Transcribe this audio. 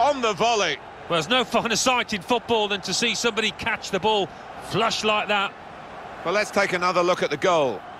on the volley. Well, there's no finer sight in football than to see somebody catch the ball flush like that. Well, let's take another look at the goal.